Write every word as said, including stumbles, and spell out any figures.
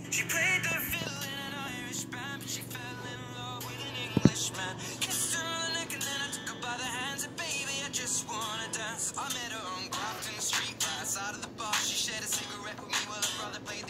She played the fiddle in an Irish band, but she fell in love with an Englishman. Kissed her on the neck and then I took her by the hands. And baby, I just wanna dance. I met her on Grafton Street, right outside of the bar. She shared a cigarette with me while her brother played